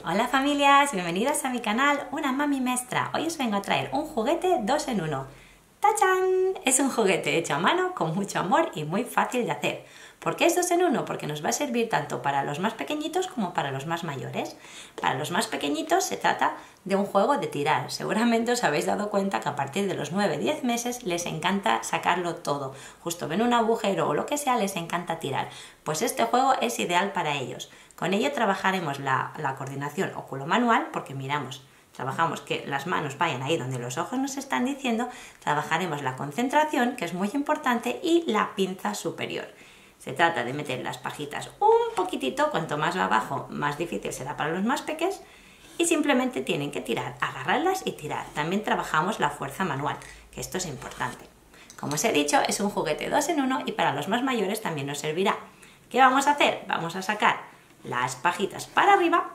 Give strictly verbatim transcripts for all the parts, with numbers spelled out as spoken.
Hola familias, bienvenidas a mi canal Una Mami Mestra. Hoy os vengo a traer un juguete dos en uno. ¡Tachán! Es un juguete hecho a mano con mucho amor y muy fácil de hacer. ¿Por qué es dos en uno? Porque nos va a servir tanto para los más pequeñitos como para los más mayores. Para los más pequeñitos se trata de un juego de tirar. Seguramente os habéis dado cuenta que a partir de los nueve diez meses les encanta sacarlo todo. Justo ven un agujero o lo que sea, les encanta tirar. Pues este juego es ideal para ellos. Con ello trabajaremos la, la coordinación oculomanual, porque miramos, trabajamos que las manos vayan ahí donde los ojos nos están diciendo, trabajaremos la concentración, que es muy importante, y la pinza superior. Se trata de meter las pajitas un poquitito, cuanto más va abajo, más difícil será para los más pequeños, y simplemente tienen que tirar, agarrarlas y tirar. También trabajamos la fuerza manual, que esto es importante. Como os he dicho, es un juguete dos en uno y para los más mayores también nos servirá. ¿Qué vamos a hacer? Vamos a sacar las pajitas para arriba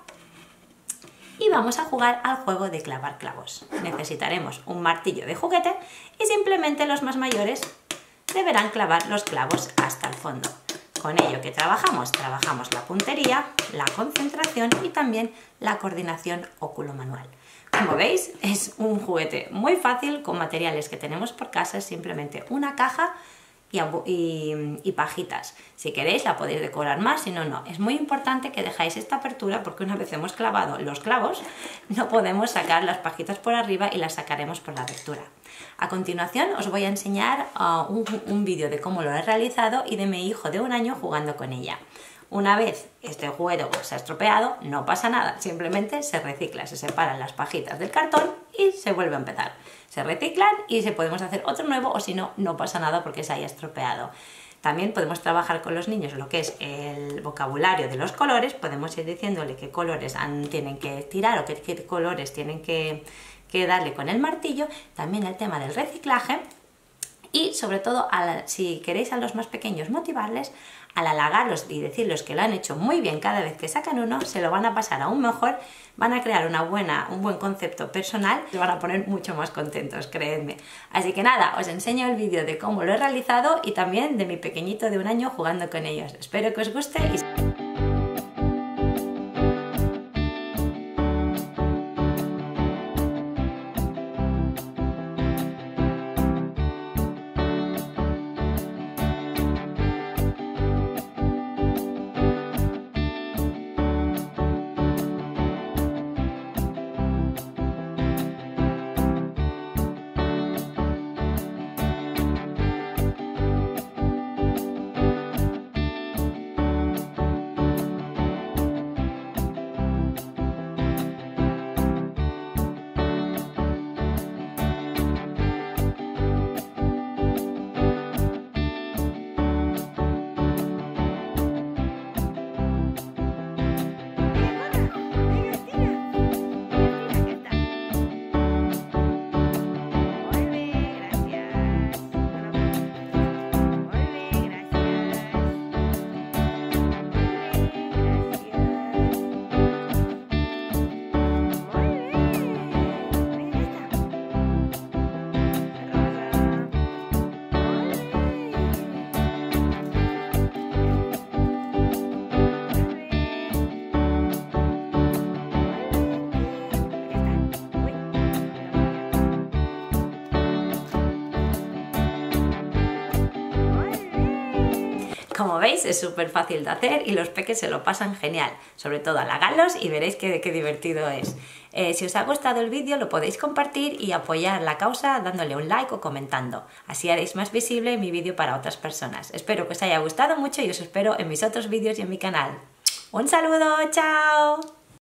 y vamos a jugar al juego de clavar clavos. Necesitaremos un martillo de juguete y simplemente los más mayores deberán clavar los clavos hasta el fondo. Con ello, ¿qué trabajamos? Trabajamos la puntería, la concentración y también la coordinación oculomanual. Como veis, es un juguete muy fácil con materiales que tenemos por casa, es simplemente una caja y, y, y pajitas. Si queréis la podéis decorar más, si no, no. Es muy importante que dejáis esta apertura porque una vez hemos clavado los clavos no podemos sacar las pajitas por arriba y las sacaremos por la abertura. A continuación os voy a enseñar uh, un, un vídeo de cómo lo he realizado y de mi hijo de un año jugando con ella. Una vez este juguete se ha estropeado, no pasa nada, simplemente se recicla, se separan las pajitas del cartón y se vuelve a empezar. Se reciclan y se podemos hacer otro nuevo o si no, no pasa nada porque se haya estropeado. También podemos trabajar con los niños lo que es el vocabulario de los colores, podemos ir diciéndole qué colores han, tienen que tirar o qué, qué colores tienen que, que darle con el martillo. También el tema del reciclaje. Y sobre todo, a la, si queréis a los más pequeños motivarles, al halagarlos y decirles que lo han hecho muy bien cada vez que sacan uno, se lo van a pasar aún mejor, van a crear una buena, un buen concepto personal y se van a poner mucho más contentos, creedme. Así que nada, os enseño el vídeo de cómo lo he realizado y también de mi pequeñito de un año jugando con ellos. Espero que os guste y... Como veis, es súper fácil de hacer y los peques se lo pasan genial. Sobre todo halagadlos y veréis qué, qué divertido es. Eh, si os ha gustado el vídeo lo podéis compartir y apoyar la causa dándole un like o comentando. Así haréis más visible mi vídeo para otras personas. Espero que os haya gustado mucho y os espero en mis otros vídeos y en mi canal. ¡Un saludo! ¡Chao!